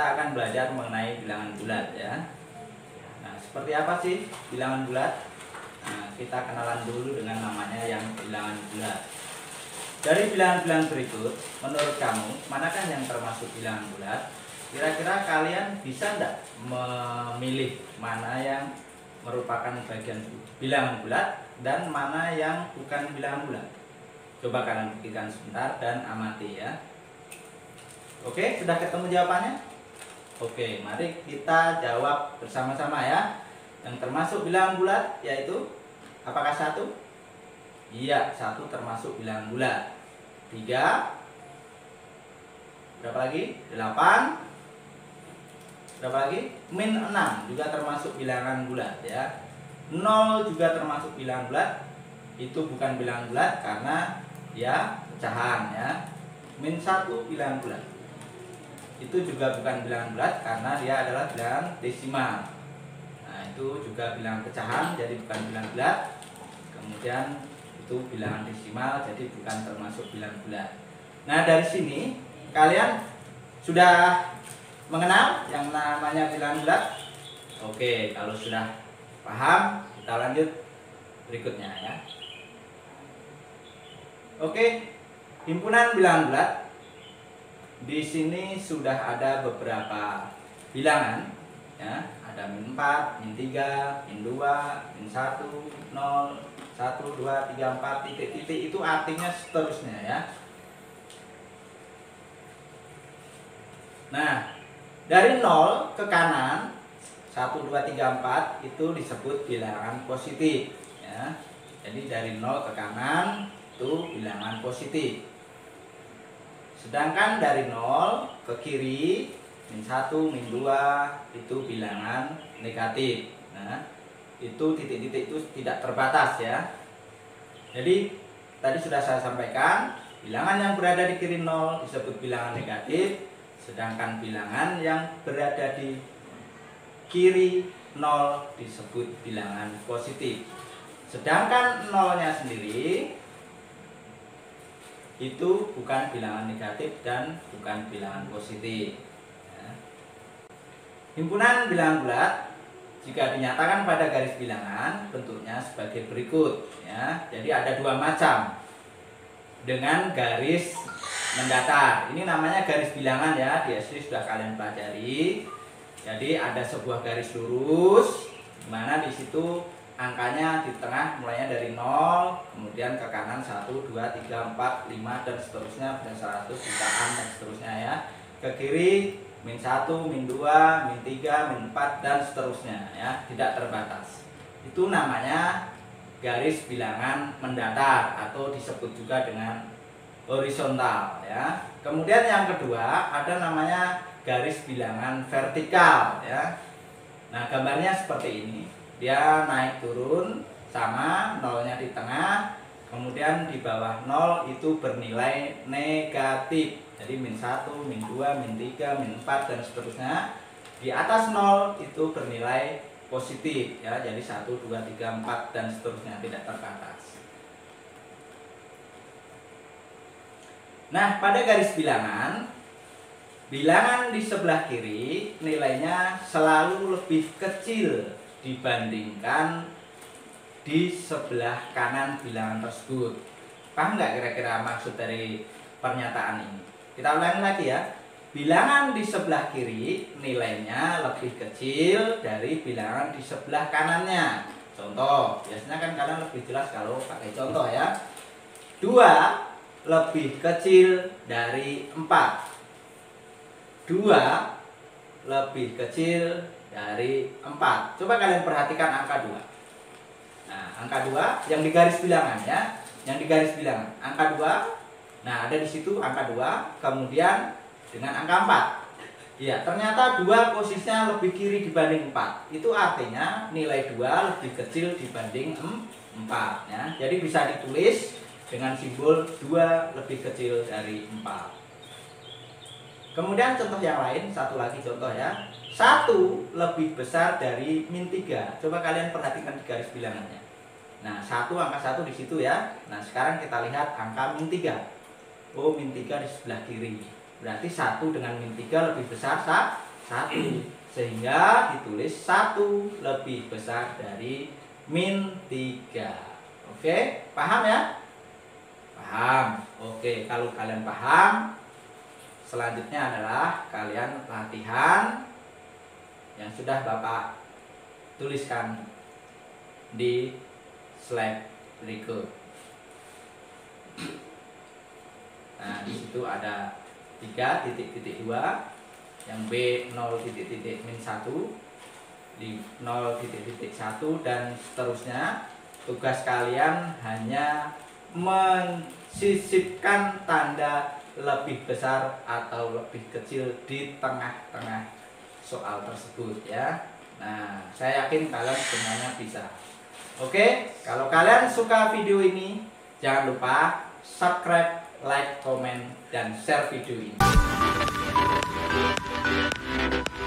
kita akan belajar mengenai bilangan bulat ya. Nah, seperti apa sih bilangan bulat? Nah, kita kenalan dulu dengan namanya yang bilangan bulat. Dari bilangan-bilangan berikut, menurut kamu, manakah yang termasuk bilangan bulat? Kira-kira kalian bisa tidak memilih mana yang merupakan bagian bilangan bulat dan mana yang bukan bilangan bulat? Coba kalian pikirkan sebentar dan amati ya. Oke, sudah ketemu jawabannya? Oke, mari kita jawab bersama-sama ya. Yang termasuk bilangan bulat yaitu apakah 1? Iya, 1 termasuk bilangan bulat. 3. Berapa lagi? 8. Berapa lagi? Min 6 juga termasuk bilangan bulat ya. 0 juga termasuk bilangan bulat. Itu bukan bilangan bulat karena dia pecahan ya. Min 1 bilangan bulat. Itu juga bukan bilangan bulat karena dia adalah bilangan desimal. Nah, itu juga bilangan pecahan jadi bukan bilangan bulat. Kemudian itu bilangan desimal jadi bukan termasuk bilangan bulat. Nah, dari sini kalian sudah mengenal yang namanya bilangan bulat? Oke, kalau sudah paham, kita lanjut berikutnya ya. Oke, himpunan bilangan bulat. Di sini sudah ada beberapa bilangan ya, ada min 4, min 3, min 2, min 1, 0, 1, 2, 3, 4, titik-titik itu artinya seterusnya ya. Nah, dari 0 ke kanan 1, 2, 3, 4 itu disebut bilangan positif ya. Jadi dari 0 ke kanan itu bilangan positif. Sedangkan dari 0 ke kiri min 1, min 2 itu bilangan negatif. Nah, itu titik-titik itu tidak terbatas ya. Jadi tadi sudah saya sampaikan, bilangan yang berada di kiri 0 disebut bilangan negatif, sedangkan bilangan yang berada di kiri 0 disebut bilangan positif. Sedangkan 0-nya sendiri itu bukan bilangan negatif dan bukan bilangan positif ya. Himpunan bilangan bulat jika dinyatakan pada garis bilangan bentuknya sebagai berikut ya. Jadi ada 2 macam dengan garis mendatar. Ini namanya garis bilangan ya, di SD sudah kalian pelajari. Jadi ada sebuah garis lurus di mana di situ angkanya di tengah mulainya dari 0, kemudian ke kanan 1, 2, 3, 4, 5 dan seterusnya, dan 100 jutaan dan seterusnya ya. Ke kiri min 1, min 2, min 3, min 4 dan seterusnya ya, tidak terbatas. Itu namanya garis bilangan mendatar atau disebut juga dengan horizontal ya. Kemudian yang kedua ada namanya garis bilangan vertikal ya. Nah, gambarnya seperti ini. Dia naik turun sama, 0-nya di tengah, kemudian di bawah 0 itu bernilai negatif. Jadi min 1, min 2, min 3, min 4 dan seterusnya. Di atas 0 itu bernilai positif ya. Jadi 1, 2, 3, 4 dan seterusnya, tidak terbatas. Nah, pada garis bilangan, bilangan di sebelah kiri nilainya selalu lebih kecil dibandingkan di sebelah kanan bilangan tersebut. Paham nggak kira-kira maksud dari pernyataan ini? Kita ulangi lagi ya. Bilangan di sebelah kiri nilainya lebih kecil dari bilangan di sebelah kanannya. Contoh, biasanya kan kalian lebih jelas kalau pakai contoh ya. 2 lebih kecil dari 4. 2 lebih kecil dari 4. Coba kalian perhatikan angka 2. Nah, angka 2 yang di garis bilangan ya, yang di garis bilangan. Angka 2. Nah, ada di situ angka 2, kemudian dengan angka 4. Ya, ternyata 2 posisinya lebih kiri dibanding 4. Itu artinya nilai 2 lebih kecil dibanding 4 ya. Jadi bisa ditulis dengan simbol 2 lebih kecil dari 4. Kemudian contoh yang lain, satu lagi contoh ya. 1 lebih besar dari min 3. Coba kalian perhatikan di garis bilangannya. Nah, angka 1 di situ ya. Nah, sekarang kita lihat angka min 3. Oh, min 3 di sebelah kiri. Berarti 1 dengan min 3 lebih besar 1. Sehingga ditulis 1 lebih besar dari min 3. Oke, paham ya? Paham. Oke, kalau kalian paham, selanjutnya adalah kalian latihan yang sudah Bapak tuliskan di slide berikut. Nah, di situ ada 3.2, yang B 0.-1, di 0.1 dan seterusnya. Tugas kalian hanya mensisipkan tanda lebih besar atau lebih kecil di tengah-tengah soal tersebut ya. Nah, saya yakin kalian semuanya bisa. Oke, kalau kalian suka video ini, jangan lupa subscribe, like, komen, dan share video ini.